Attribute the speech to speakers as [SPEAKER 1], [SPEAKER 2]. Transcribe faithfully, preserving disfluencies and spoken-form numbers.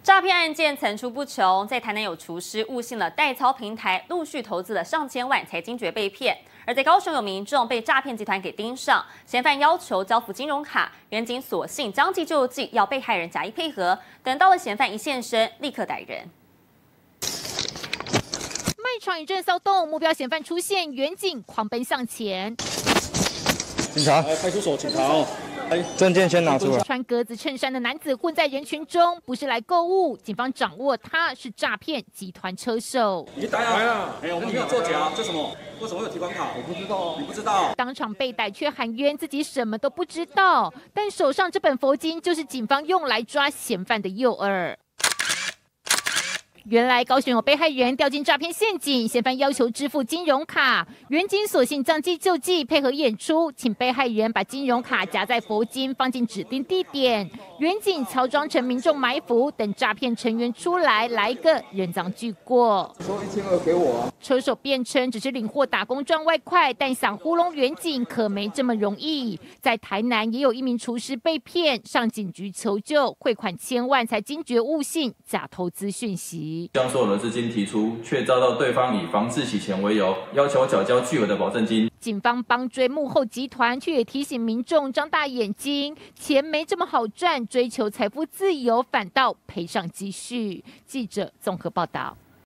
[SPEAKER 1] 诈骗案件层出不穷，在台南有厨师误信了代操平台，陆续投资了上千万才惊觉被骗；而在高雄有民众被诈骗集团给盯上，嫌犯要求交付金融卡，员警索性将计就计，要被害人假意配合。等到了嫌犯一现身，立刻逮人。
[SPEAKER 2] 卖场一阵骚动，目标嫌犯出现，员警狂奔向前。
[SPEAKER 3] 警察，
[SPEAKER 4] 来派出所，警察哦。
[SPEAKER 3] 证件先拿出来。
[SPEAKER 2] 穿格子衬衫的男子混在人群中，不是来购物，警方掌握他是诈骗集团车手。
[SPEAKER 4] 你逮啊！哎，我们没有作假，这什么？为什么会有提款卡？我不知道，你不知道。
[SPEAKER 2] 当场被逮，却喊冤自己什么都不知道，但手上这本佛经就是警方用来抓嫌犯的诱饵。 原来高雄有被害人掉进诈骗陷阱，嫌犯要求支付金融卡，员警索性将计就计，配合演出，请被害人把金融卡夹在佛经，放进指定地点。员警乔装成民众埋伏，等诈骗成员出来，来一个人赃俱获。
[SPEAKER 3] 说一千二给我啊！
[SPEAKER 2] 车手辩称只是领货打工赚外快，但想糊弄员警可没这么容易。在台南也有一名厨师被骗，上警局求救，汇款千万才惊觉误信假投资讯息。
[SPEAKER 5] 将所有的资金提出，却遭到对方以防治洗钱为由，要求缴交巨额的保证金。
[SPEAKER 2] 警方帮追幕后集团，却也提醒民众张大眼睛，钱没这么好赚，追求财富自由反倒赔上积蓄。记者综合报道。